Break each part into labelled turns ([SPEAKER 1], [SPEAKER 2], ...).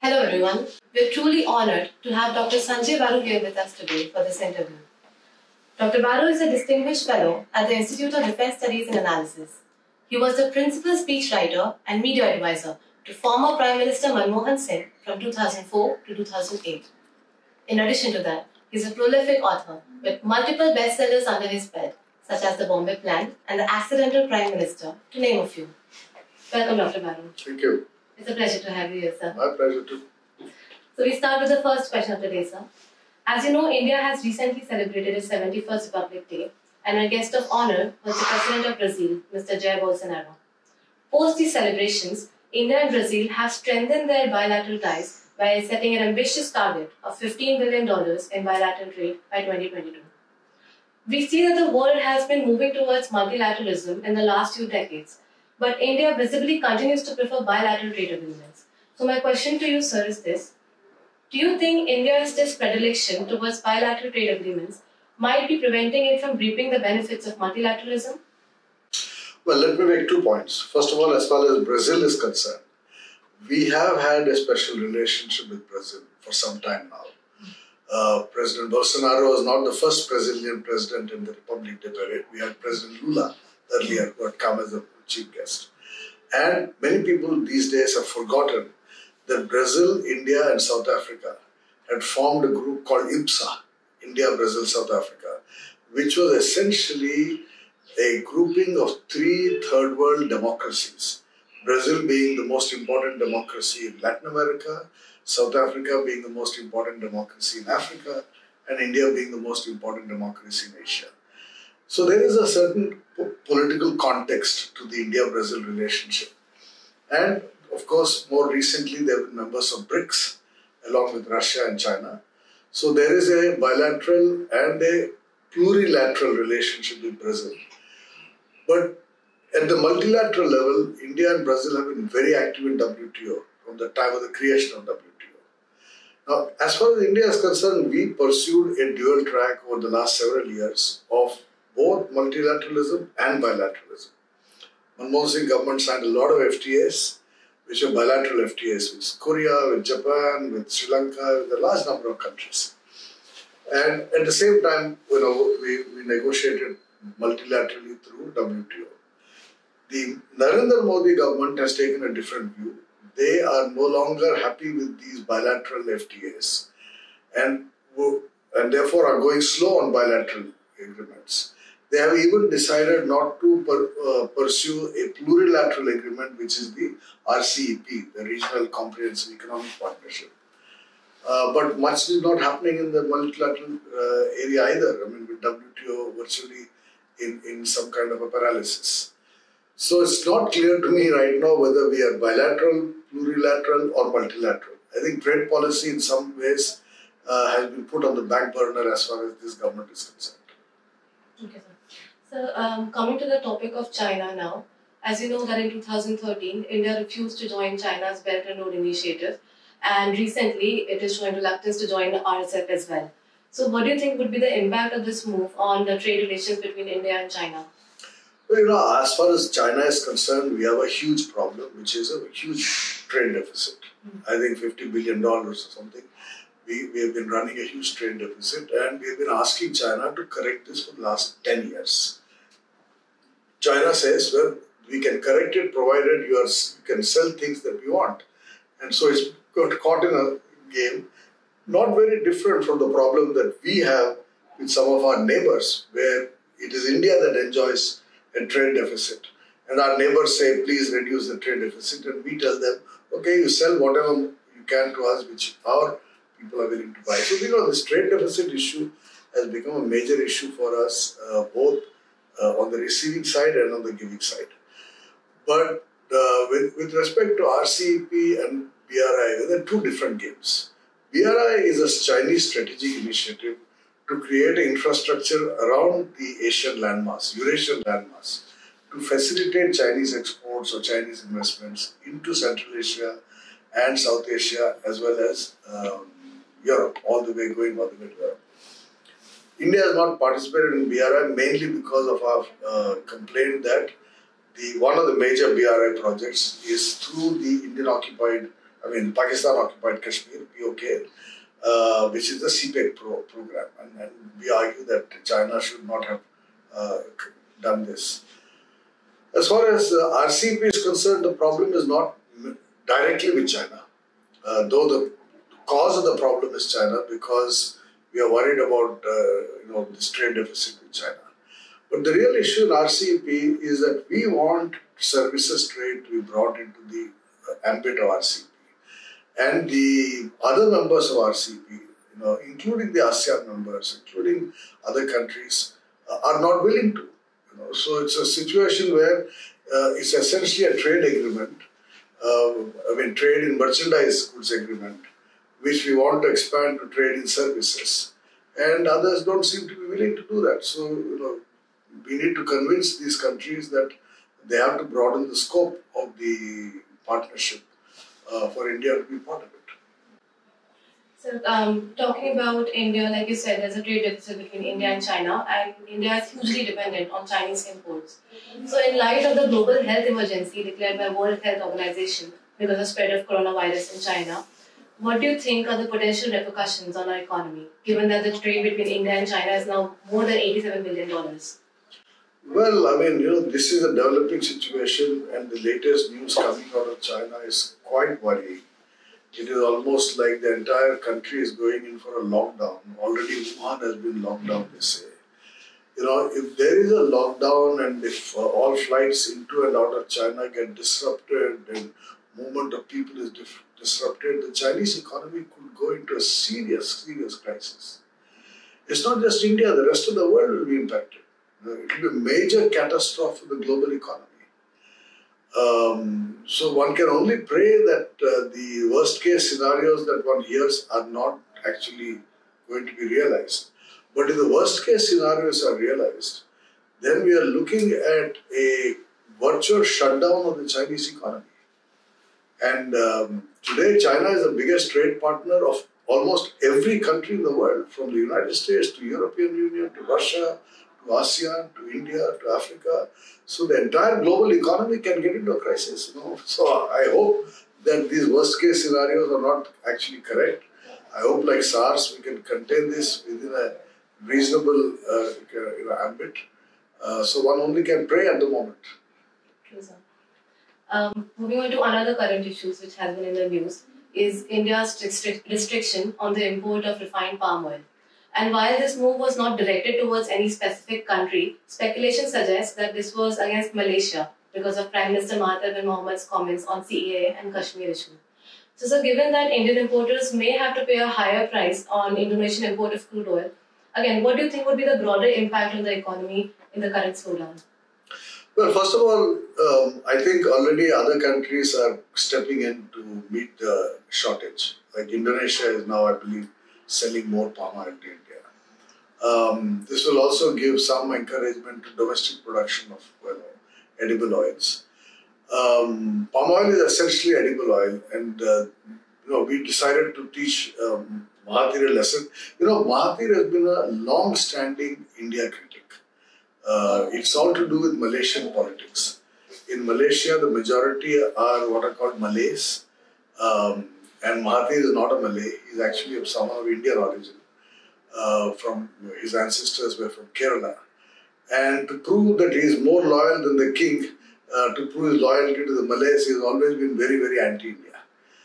[SPEAKER 1] Hello everyone. We are truly honored to have Dr. Sanjay Baru here with us today for this interview. Dr. Baru is a distinguished fellow at the Institute of Defense Studies and Analysis. He was the principal speechwriter and media advisor to former Prime Minister Manmohan Singh from 2004 to 2008. In addition to that, he is a prolific author with multiple bestsellers under his belt, such as The Bombay Plan and The Accidental Prime Minister, to name a few. Welcome, Dr. Baru.
[SPEAKER 2] Thank you.
[SPEAKER 1] It's a pleasure to have you here, sir.
[SPEAKER 2] My pleasure too.
[SPEAKER 1] So we start with the first question of the day, sir. As you know, India has recently celebrated its 71st Republic Day, and our guest of honor was the President of Brazil, Mr. Jair Bolsonaro. Post these celebrations, India and Brazil have strengthened their bilateral ties by setting an ambitious target of $15 billion in bilateral trade by 2022. We see that the world has been moving towards multilateralism in the last few decades, but India visibly continues to prefer bilateral trade agreements. So my question to you, sir, is this. Do you think India's predilection towards bilateral trade agreements might be preventing it from reaping the benefits of multilateralism?
[SPEAKER 2] Well, let me make 2 points. First of all, as far as Brazil is concerned, we have had a special relationship with Brazil for some time now. President Bolsonaro was not the first Brazilian president in the Republic Day parade. We had President Lula earlier who had come as a chief guest. And many people these days have forgotten that Brazil, India and South Africa had formed a group called IBSA, India, Brazil, South Africa, which was essentially a grouping of 3 third world democracies. Brazil being the most important democracy in Latin America, South Africa being the most important democracy in Africa, and India being the most important democracy in Asia. So there is a certain political context to the India-Brazil relationship. And of course, more recently, they have been members of BRICS, along with Russia and China. So there is a bilateral and a plurilateral relationship with Brazil. But at the multilateral level, India and Brazil have been very active in WTO from the time of the creation of WTO. Now, as far as India is concerned, we pursued a dual track over the last several years of both multilateralism and bilateralism. Manmohan Singh government signed a lot of FTAs, which are bilateral FTAs with Korea, with Japan, with Sri Lanka, with a large number of countries. And at the same time, we negotiated multilaterally through WTO. The Narendra Modi government has taken a different view. They are no longer happy with these bilateral FTAs and therefore are going slow on bilateral agreements. They have even decided not to pursue a plurilateral agreement, which is the RCEP, the Regional Comprehensive Economic Partnership. But much is not happening in the multilateral area either. I mean, with WTO virtually in some kind of a paralysis. So it's not clear to me right now whether we are bilateral, plurilateral or multilateral. I think trade policy in some ways has been put on the back burner as far as this government is concerned.
[SPEAKER 1] Okay, sir. So coming to the topic of China now, as you know that in 2013, India refused to join China's Belt and Road Initiative, and recently it is showing reluctance to join the RCEP as well. So what do you think would be the impact of this move on the trade relations between India and China?
[SPEAKER 2] Well, as far as China is concerned, we have a huge problem, which is a huge trade deficit. I think $50 billion or something. We have been running a huge trade deficit, and we have been asking China to correct this for the last 10 years. China says, well, we can correct it provided you can sell things that we want. And so it's got caught in a game not very different from the problem that we have with some of our neighbors, where it is India that enjoys a trade deficit. And our neighbors say, please reduce the trade deficit. And we tell them, okay, you sell whatever you can to us, which our people are willing to buy. So, this trade deficit issue has become a major issue for us, both on the receiving side and on the giving side. But with respect to RCEP and BRI, there are 2 different games. BRI is a Chinese strategic initiative to create an infrastructure around the Asian landmass, Eurasian landmass, to facilitate Chinese exports or Chinese investments into Central Asia and South Asia, as well as Europe, going all the way to Europe. India has not participated in BRI mainly because of our complaint that one of the major BRI projects is through the Indian occupied I mean, Pakistan occupied Kashmir, POK, which is the CPEC program. And we argue that China should not have done this. As far as RCEP is concerned, the problem is not directly with China, though the cause of the problem is China, because we are worried about this trade deficit with China. But the real issue in RCEP is that we want services trade to be brought into the ambit of RCEP. And the other members of RCEP, including the ASEAN members, including other countries, are not willing to. So it's a situation where it's essentially a trade agreement, trade in merchandise goods agreement, which we want to expand to trade in services. And others don't seem to be willing to do that. So, we need to convince these countries that they have to broaden the scope of the partnership for India to be part of it.
[SPEAKER 1] So, talking about India, like you said, there's a trade deficit between India and China, and India is hugely dependent on Chinese imports. So, in light of the global health emergency declared by World Health Organization because of spread of coronavirus in China, what do you think are the potential repercussions on our economy, given that the trade between India and China is now more than $87 billion?
[SPEAKER 2] Well, this is a developing situation, and the latest news coming out of China is quite worrying. It is almost like the entire country is going in for a lockdown. Already Wuhan has been locked down, they say. If there is a lockdown and if all flights into and out of China get disrupted and movement of people is disrupted, the Chinese economy could go into a serious, serious crisis. It's not just India, the rest of the world will be impacted. It will be a major catastrophe for the global economy. So one can only pray that the worst case scenarios that one hears are not actually going to be realized. But if the worst case scenarios are realized, then we are looking at a virtual shutdown of the Chinese economy. And today China is the biggest trade partner of almost every country in the world, from the United States to European Union to Russia, to ASEAN, to India, to Africa. So the entire global economy can get into a crisis. So I hope that these worst case scenarios are not actually correct. I hope, like SARS, we can contain this within a reasonable ambit. So one only can pray at the moment.
[SPEAKER 1] True, sir. Moving on to another current issue which has been in the news is India's restriction on the import of refined palm oil. And while this move was not directed towards any specific country, speculation suggests that this was against Malaysia because of Prime Minister Mahathir bin Mohamad's comments on CAA and Kashmir issue. So given that Indian importers may have to pay a higher price on Indonesian import of crude oil, again, what do you think would be the broader impact on the economy in the current slowdown?
[SPEAKER 2] Well, first of all, I think already other countries are stepping in to meet the shortage. Like Indonesia is now, I believe, selling more palm oil to India. This will also give some encouragement to domestic production of edible oils. Palm oil is essentially edible oil, and we decided to teach Mahathir a lesson. Mahathir has been a long-standing India critic. It's all to do with Malaysian politics. In Malaysia, the majority are what are called Malays, and Mahathir is not a Malay. He's actually of someone of Indian origin. From his ancestors were from Kerala. And to prove that he is more loyal than the king, to prove his loyalty to the Malays, he has always been very, very anti-India.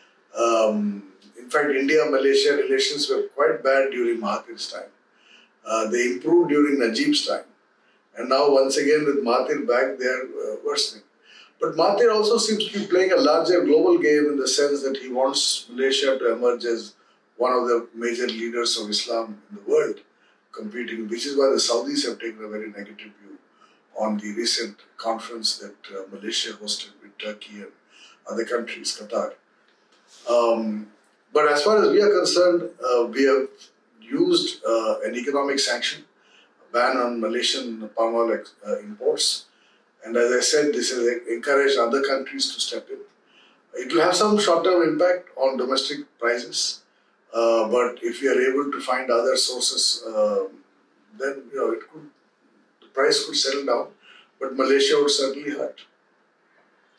[SPEAKER 2] In fact, India-Malaysia relations were quite bad during Mahathir's time. They improved during Najib's time. And now, once again, with Mahathir back, they are worsening. But Mahathir also seems to be playing a larger global game in the sense that he wants Malaysia to emerge as one of the major leaders of Islam in the world, competing, which is why the Saudis have taken a very negative view on the recent conference that Malaysia hosted with Turkey and other countries, Qatar. But as far as we are concerned, we have used an economic sanction, a ban on Malaysian palm oil imports. And as I said, this has encouraged other countries to step in. It will have some short-term impact on domestic prices. But if we are able to find other sources, then the price could settle down. But Malaysia would certainly hurt.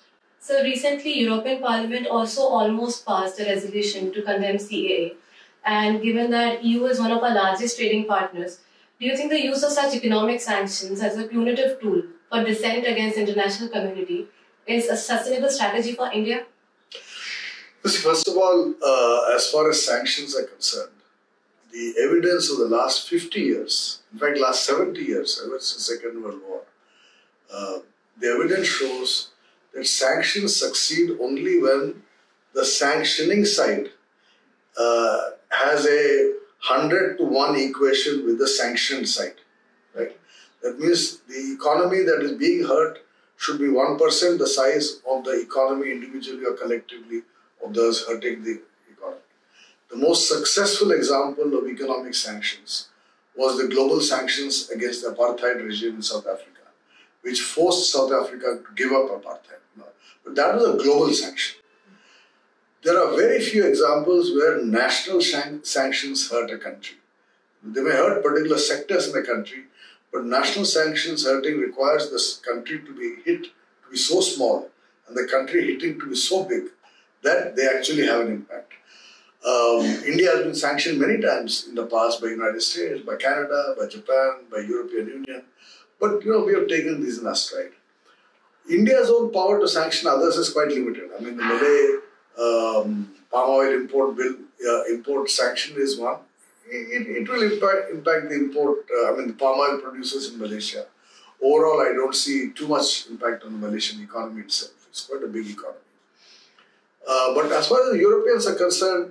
[SPEAKER 1] So recently, European Parliament also almost passed a resolution to condemn CAA. And given that EU is one of our largest trading partners, do you think the use of such economic sanctions as a punitive tool for dissent against international community is a sustainable strategy for India?
[SPEAKER 2] First of all, as far as sanctions are concerned, the evidence of the last 50 years, in fact, last 70 years, ever since the Second World War, the evidence shows that sanctions succeed only when the sanctioning side has a 100-to-1 equation with the sanctioned side. Right? That means the economy that is being hurt should be 1% the size of the economy individually or collectively of those hurting the economy. The most successful example of economic sanctions was the global sanctions against the apartheid regime in South Africa, which forced South Africa to give up apartheid. But that was a global sanction. There are very few examples where national sanctions hurt a country. They may hurt particular sectors in a country, but national sanctions hurting requires this country to be hit to be so small and the country hitting to be so big that they actually have an impact. India has been sanctioned many times in the past by United States, by Canada, by Japan, by European Union. But we have taken these in our stride. India's own power to sanction others is quite limited. I mean, the Malay palm oil import sanction is one. It will impact the the palm oil producers in Malaysia. Overall, I don't see too much impact on the Malaysian economy itself. It's quite a big economy. But as far as the Europeans are concerned,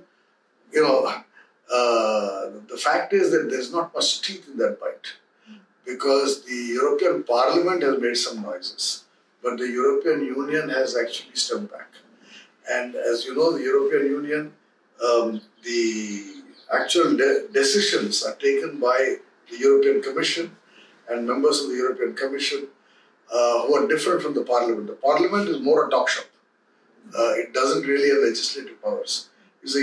[SPEAKER 2] the fact is that there's not much teeth in that bite, because the European Parliament has made some noises, but the European Union has actually stepped back. And as you know, the European Union, the actual decisions are taken by the European Commission and members of the European Commission who are different from the Parliament. The Parliament is more a talk shop. It doesn't really have legislative powers. It's the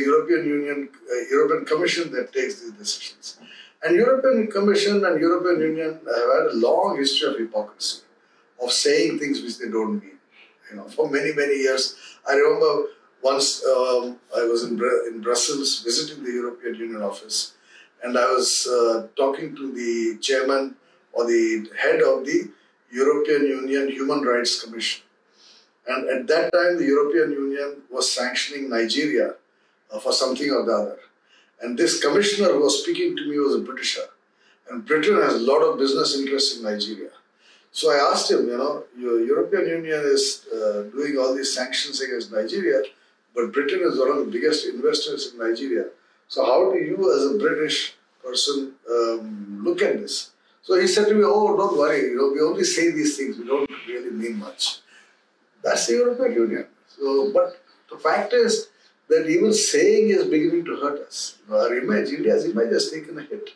[SPEAKER 2] European Commission that takes these decisions. And European Commission and European Union have had a long history of hypocrisy, of saying things which they don't mean. For many, many years. I remember once I was in Brussels visiting the European Union office, and I was talking to the chairman or the head of the European Union Human Rights Commission. And at that time, the European Union was sanctioning Nigeria for something or the other. And this commissioner who was speaking to me was a Britisher. And Britain has a lot of business interests in Nigeria. So I asked him, your European Union is doing all these sanctions against Nigeria, but Britain is one of the biggest investors in Nigeria. So how do you as a British person look at this? So he said to me, oh, don't worry, we only say these things, we don't really mean much. That's the European Union. So, but the fact is that even saying is beginning to hurt us. Our image, India's image has taken a hit.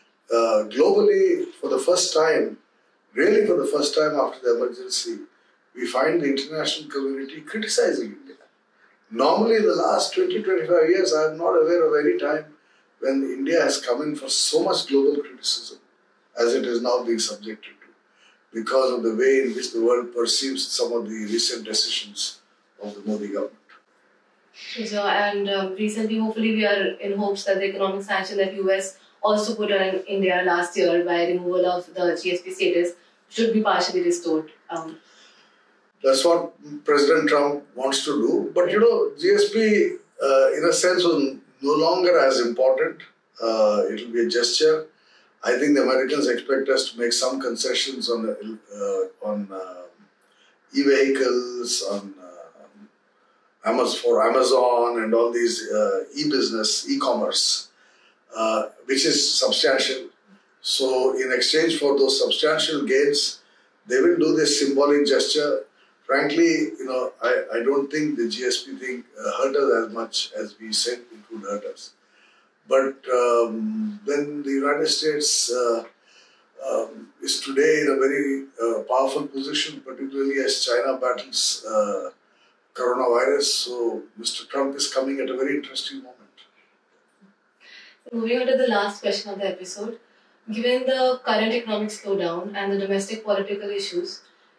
[SPEAKER 2] Globally, for the first time, really for the first time after the emergency, we find the international community criticizing India. Normally, in the last 20-25 years, I am not aware of any time when India has come in for so much global criticism as it is now being subjected to, because of the way in which the world perceives some of the recent decisions of the Modi government.
[SPEAKER 1] So, and recently, hopefully, we are in hopes that the economic sanction that US also put on India last year by removal of the GSP status should be partially restored.
[SPEAKER 2] That's what President Trump wants to do. But GSP, in a sense, was no longer as important. It will be a gesture. I think the Americans expect us to make some concessions on e-vehicles, on Amazon and all these e-business, e-commerce, which is substantial. So in exchange for those substantial gains, they will do this symbolic gesture. Frankly, I don't think the GSP thing hurt us as much as we said it would hurt us. But then the United States is today in a very powerful position, particularly as China battles coronavirus. So Mr. Trump is coming at a very interesting moment.
[SPEAKER 1] Moving on to the last question of the episode. Given the current economic slowdown and the domestic political issues,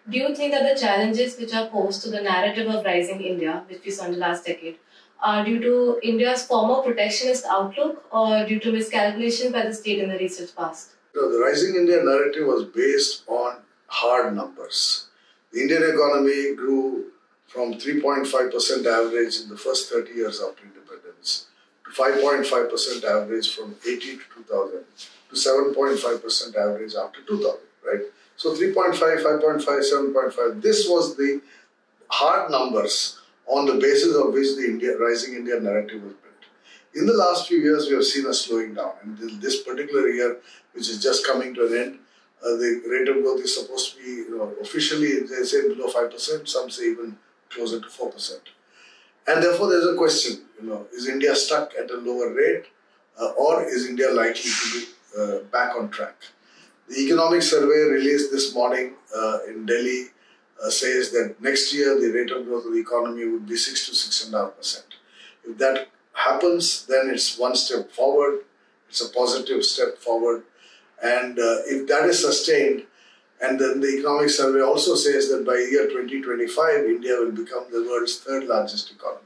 [SPEAKER 1] Do you think that the challenges which are posed to the narrative of rising India, which we saw in the last decade, are due to India's former protectionist outlook or due to miscalculations by the state in the recent past?
[SPEAKER 2] The rising India narrative was based on hard numbers. The Indian economy grew from 3.5% average in the first 30 years after independence to 5.5% average from 80 to 2000 to 7.5% average after 2000, right? So 3.5, 5.5, 7.5, this was the hard numbers on the basis of which the rising India narrative was built. In the last few years, we have seen a slowing down. In this particular year, which is just coming to an end, the rate of growth is supposed to be, officially they say below 5%, some say even closer to 4%. And therefore, there's a question, is India stuck at a lower rate or is India likely to be back on track? The economic survey released this morning in Delhi says that next year the rate of growth of the economy would be 6 to 6.5%. If that happens, then it's one step forward, it's a positive step forward. And if that is sustained, and then the economic survey also says that by year 2025, India will become the world's third largest economy,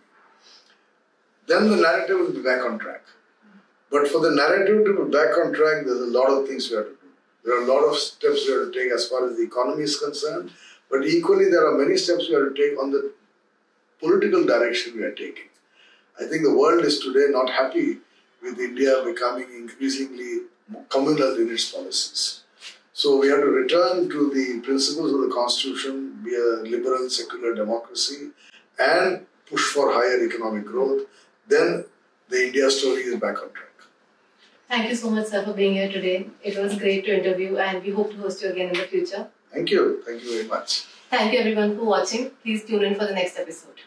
[SPEAKER 2] then the narrative will be back on track. But for the narrative to be back on track, there's a lot of things we have to do. There are a lot of steps we have to take as far as the economy is concerned, but equally there are many steps we have to take on the political direction we are taking. I think the world is today not happy with India becoming increasingly communal in its policies. So we have to return to the principles of the Constitution, be a liberal secular democracy, and push for higher economic growth. Then the India story is back on track.
[SPEAKER 1] Thank you so much, sir, for being here today. It was great to interview and we hope to host you again in the future.
[SPEAKER 2] Thank you. Thank you very much.
[SPEAKER 1] Thank you everyone for watching. Please tune in for the next episode.